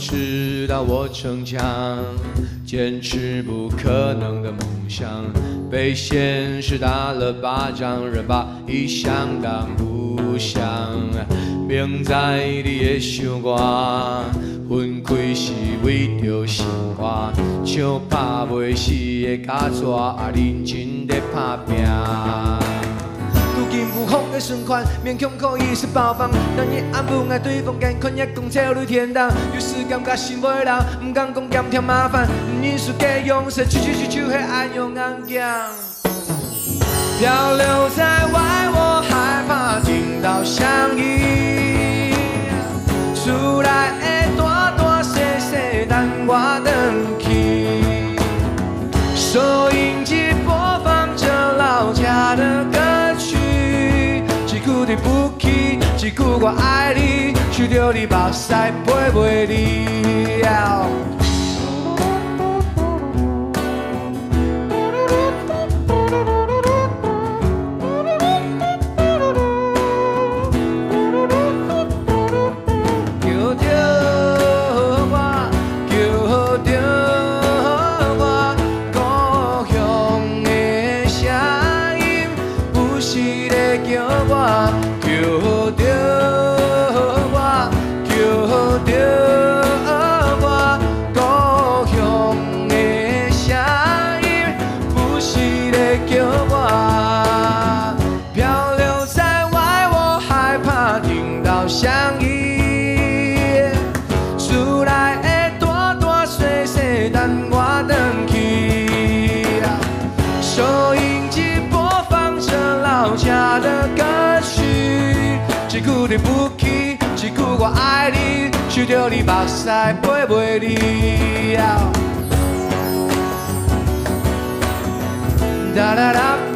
知道我逞强，坚持不可能的梦想，被现实打了巴掌，人把伊相当不祥。明知你会想我，分开是为着生活，像打袂死的假蛇，认真在打拼。 如今有风的存款，勉强可以是包房。但夜暗不爱对方艰困，也讲车里天堂。有时感觉心袂人，不敢讲嫌添麻烦。不认输给勇士，去迄暗用硬强。漂流在外，我害怕听到响音。厝内的大大小小，等我回去。收音机播放着老家的歌。 一句你不去，一句我爱你，吹着你目屎飞袂离。叫着我，叫着我，故乡的声音，不是在叫我。 叫着我，叫着我，故乡的声音，不是在叫我。漂流在外，我害怕听到响音。厝内的大大小小，等我回去。收音机播放着老家的歌曲。 一句你不去，一句我爱你，吹着你目屎飞袂离。哒啦啦。